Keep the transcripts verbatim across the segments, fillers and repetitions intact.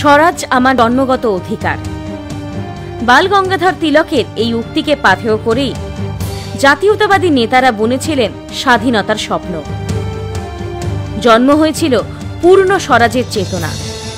স্বরাজ আমার জন্মগত অধিকার। বাল গঙ্গাধর তিলকের এই উক্তিকে পাথেয় করেই জাতীয়তাবাদী নেতারা বুনেছিলেন স্বাধীনতার স্বপ্ন। জন্ম হয়েছিল পূর্ণ স্বরাজের চেতনা।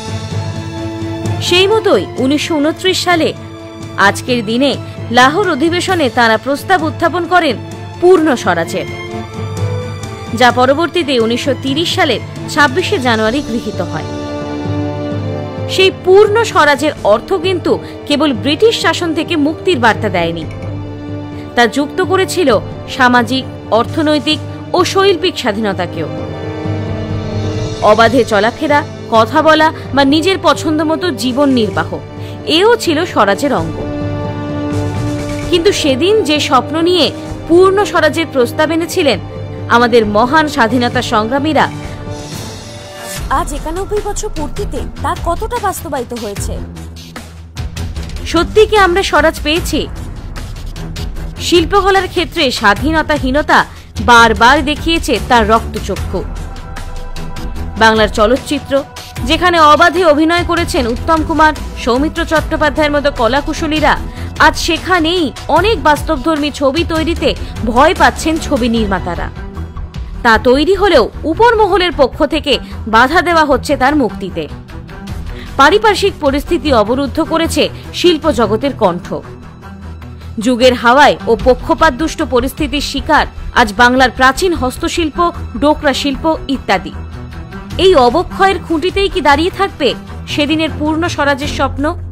সেই মতোই উনিশশো উনত্রিশ সালে আজকের দিনে লাহোর অধিবেশনে তাঁরা প্রস্তাব উত্থাপন করেন পূর্ণ স্বরাজের, যা পরবর্তীতে উনিশশো তিরিশ সালের ছাব্বিশে জানুয়ারি গৃহীত হয়। সেই পূর্ণ স্বরাজের অর্থ কিন্তু কেবল ব্রিটিশ শাসন থেকে মুক্তির বার্তা দেয়নি, তা যুক্ত করেছিল সামাজিক, অর্থনৈতিক ও শৈল্পিক স্বাধীনতাকেও। অবাধে চলাফেরা, কথা বলা বা নিজের পছন্দ মতো জীবন নির্বাহ, এও ছিল স্বরাজের অঙ্গ। কিন্তু সেদিন যে স্বপ্ন নিয়ে পূর্ণ স্বরাজের প্রস্তাব এনেছিলেন আমাদের মহান স্বাধীনতা সংগ্রামীরা, আজ একানব্বই বছর পূর্তিতে তা কতটা বাস্তবায়িত হয়েছে? সত্যি কি আমরা স্বরাজ পেয়েছি? শিল্পকলার ক্ষেত্রে স্বাধীনতাহীনতা বারবার দেখিয়েছে তার রক্তচক্ষু। বাংলার চলচ্চিত্র, যেখানে অবাধে অভিনয় করেছেন উত্তম কুমার, সৌমিত্র চট্টোপাধ্যায়ের মতো কলাকুশলীরা, আজ সেখানেই অনেক বাস্তবধর্মী ছবি তৈরিতে ভয় পাচ্ছেন ছবি নির্মাতারা। তা তৈরি হলেও উপর মহলের পক্ষ থেকে বাধা দেওয়া হচ্ছে তার মুক্তিতে। পারিপার্শ্বিক পরিস্থিতি অবরুদ্ধ করেছে শিল্প জগতের কণ্ঠ। যুগের হাওয়ায় ও পক্ষপাতদুষ্ট পরিস্থিতির শিকার আজ বাংলার প্রাচীন হস্তশিল্প, ডোকরা শিল্প ইত্যাদি। এই অবক্ষয়ের খুঁটিতেই কি দাঁড়িয়ে থাকবে সেদিনের পূর্ণ স্বরাজের স্বপ্ন?